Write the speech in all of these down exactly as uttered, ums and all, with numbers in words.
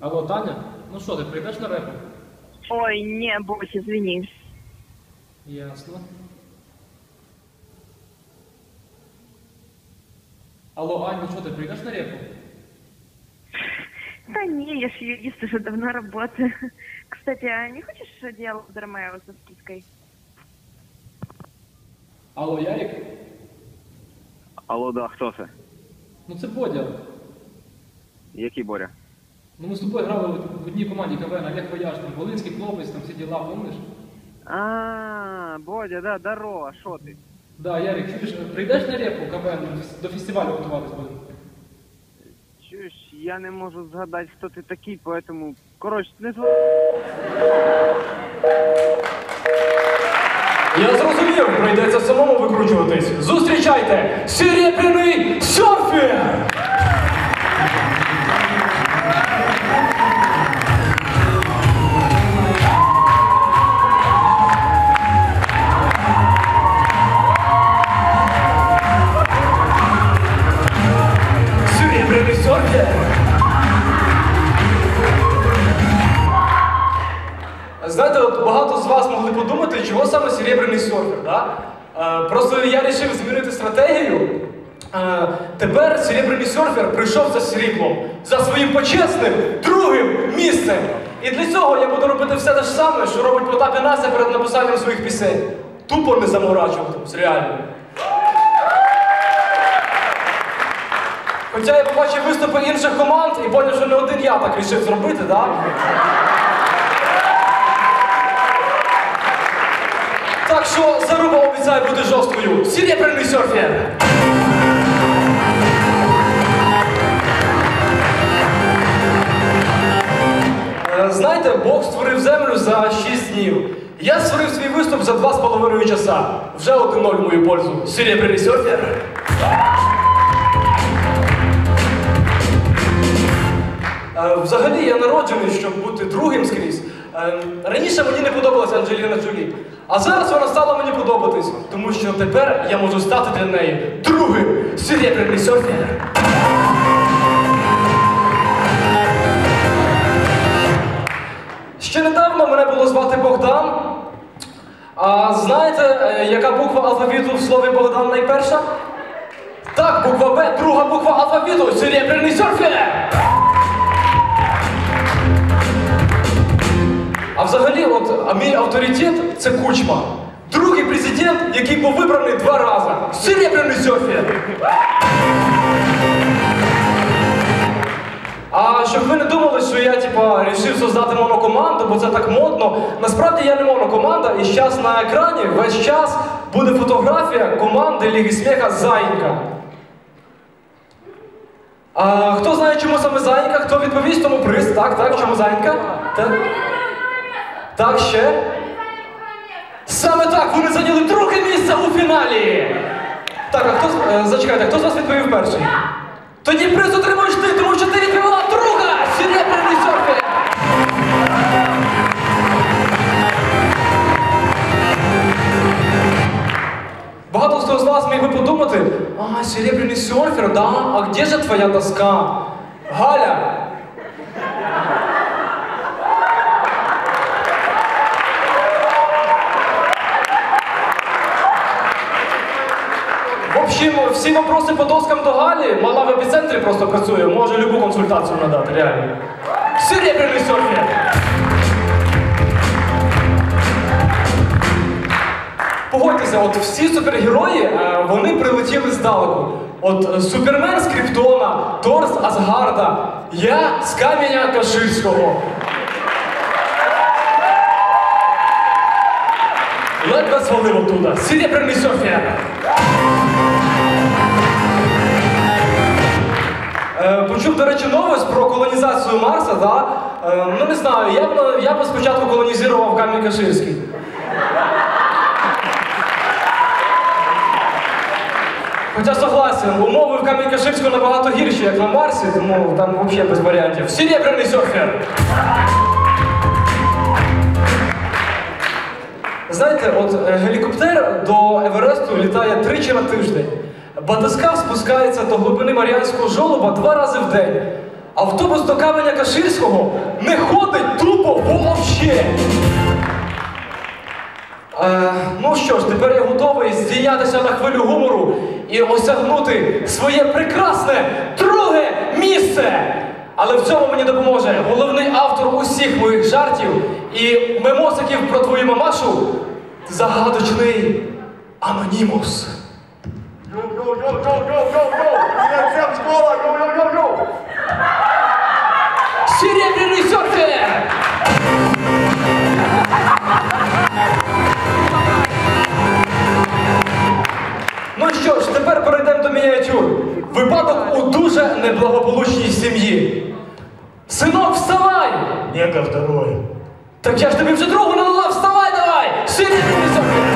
Алло, Таня? Ну що, ти прийдеш на репу? Ой, не, Бось, извини. Ясно. Алло, Ань, ну що, ти прийдеш на репу? Да не, я ж юрист, уже давно работаю. Кстати, а не хочешь диалог с Ромео со скидкой? Алло, Ярик? Алло, да, хто це? Ну це Бодя. Який Боря? Ну ми з тобою грали в одній команді КВН, Олег Вояж, там Волинський хлопець, там всі діла, помниш? А, Бодя, да, здорово, що ти? Да, Ярик, чуєш, прийдеш на репу КВН, до фестивалю готуватись будемо? Чуєш, я не можу згадати, хто ти такий, поэтому, коротше, не зв... Я зрозумів, прийдеться самому викручуватись. Зустрічайте! Серебряний серфер! Серебряний серфер! Знаєте, от багато з вас могли подумати, чого саме серебряний серфер, да? Е, просто я вирішив змінити стратегію. Е, тепер серебряний серфер прийшов за сріблом, за своїм почесним другим місцем. І для цього я буду робити все те ж саме, що робить Потап і Настя перед написанням своїх пісень. Тупо не заморачуватимось, реально. Хоча я побачив виступи інших команд і поняв, що не один я так вирішив зробити, да? Так що заруба обіцяє бути жорсткою. Серебряний серфер! Е, Знаєте, Бог створив землю за шість днів. Я створив свій виступ за два з половиною часа. Вже один ноль в мою пользу. Серебряний серфер! Е, Взагалі я народжений, щоб бути другим скрізь. Е, Раніше мені не подобалася Анджеліна Джолі, а зараз вона стала мені подобатись, тому що тепер я можу стати для неї другим серебряний серфер. Ще недавно мене було звати Богдан. А знаєте, е, яка буква алфавіту в слові Богдан найперша? Так, буква Б, друга буква алфавіту, серебряний серфер! А взагалі, от, а мій авторитет – це Кучма. Другий президент, який був вибраний два рази. Серебряний серфер! А щоб ви не думали, що я, типа, рішив создати монокоманду, бо це так модно. Насправді я не монокоманда, і зараз на екрані весь час буде фотографія команди Ліги Сміха «Заїнька». А хто знає, чому саме «Заїнька»? Хто відповість, тому приз. Так, так, чому «Заїнька»? Так. Так, ще? Саме так, вони зайняли друге місце у фіналі! Так, а хто, е, зачекайте, хто з вас відповів перший? Тоді приз отримуєш ти, тому що ти відповіла друга! Серебряний серфер! Багато хто з вас міг би подумати, а, серебряний серфер, да? А де же твоя доска? Галя! В общем, всі вопроси по доскам до Галі, мала в епіцентрі просто працює, може любу консультацію надати, реально. Серебряний серфер! Погодьтеся, от всі супергерої, е, вони прилетіли здалеку. От е, Супермен з Криптона, Тор з Асгарда, я з Каменя Каширського. Ледве звалив оттуда. Серебряний серфер! Е, Почув, до речі, новость про колонізацію Марса, да? Е, ну не знаю, я б, я б спочатку колонізував Камінь Каширський. Хоча согласен, умови в Камінь Каширську набагато гірші, як на Марсі, тому там взагалі без варіантів. Серебряний серфер! Знаєте, от е, гелікоптер до Евересту літає тричі на тиждень. Батискаф спускається до глибини Маріанського жолоба два рази в день. Автобус до Каменя-Каширського не ходить тупо вообще. Е, ну що ж, тепер я готовий здійнятися на хвилю гумору і осягнути своє прекрасне друге місце. Але в цьому мені допоможе головний автор усіх моїх жартів і мемосиків про твою мамашу – загадочний Анонімус. Йоу-йоу-йоу-йоу-йоу-йоу! Привет всем, школа! Йоу-йоу-йоу-йоу! Серебряний серфер! Ну що ж, тепер перейдемо до мініатюр. Випадок у дуже неблагополучній сім'ї. Синок, вставай! Не-ка второй. Так я ж тобі вже другу налила, вставай давай! Серебряний серфер!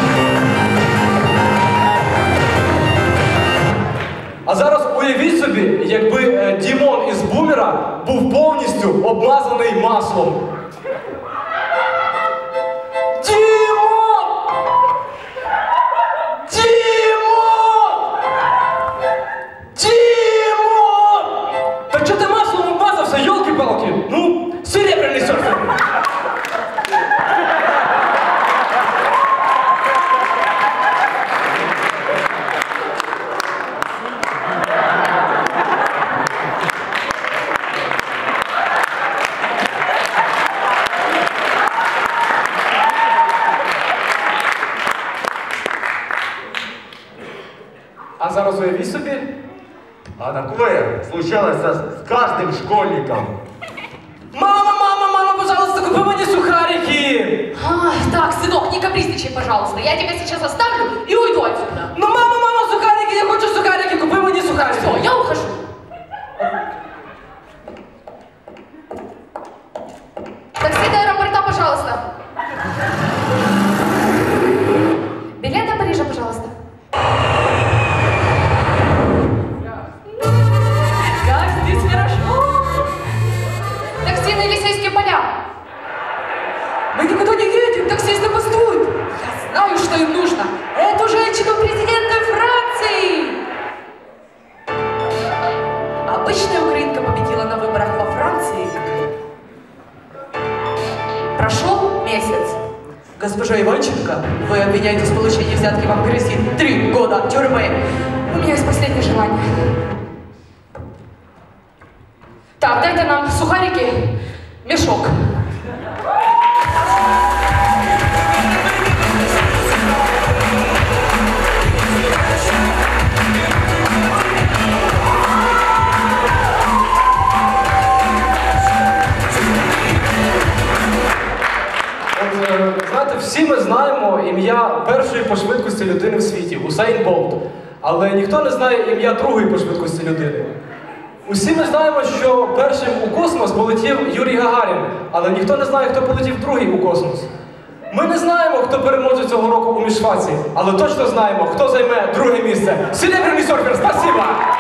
А зараз уявіть собі, якби е, Дімон із Бумера був повністю обмазаний маслом. Дімон! Дімон! Дімон! Та чого ти маслом обмазався, йолки-палки? Ну, серебряний серфер! А зараз уявіть собі. А такое случалось со- с каждым школьником. Мама, мама, мама, пожалуйста, купи мені сухарики! Ай, так, сынок, не капризничай, пожалуйста. Я тебя сейчас оставлю и уйду отсюда. Ну, мама, мама, сухарики, я хочу сухарики, купи мені сухарики! Все, я ухожу. Такси до аэропорта, пожалуйста. Билет до Парижа, пожалуйста. Как здесь хорошо. Такси на Елисейские поля. Мы никуда не едем, таксисты бастуют. Я знаю, что им нужно. Эту женщину президента Франции. Обычная украинка победила на выборах во Франции. Прошел месяц. Госпожа Иванченко, вы обвиняетесь в получении взятки, вам грозит три года тюрьмы. У меня есть последнее желание. Так, дайте нам сухарики, мешок. От, е, знаєте, всі ми знаємо ім'я першої по швидкості людини в світі – Усейн Болт. Але ніхто не знає ім'я другої по швидкості людини. Усі ми знаємо, що першим у космос полетів Юрій Гагарін, але ніхто не знає, хто полетів другий у космос. Ми не знаємо, хто переможе цього року у міжфаці, але точно знаємо, хто займе друге місце. Серебряний серфер, спасибо!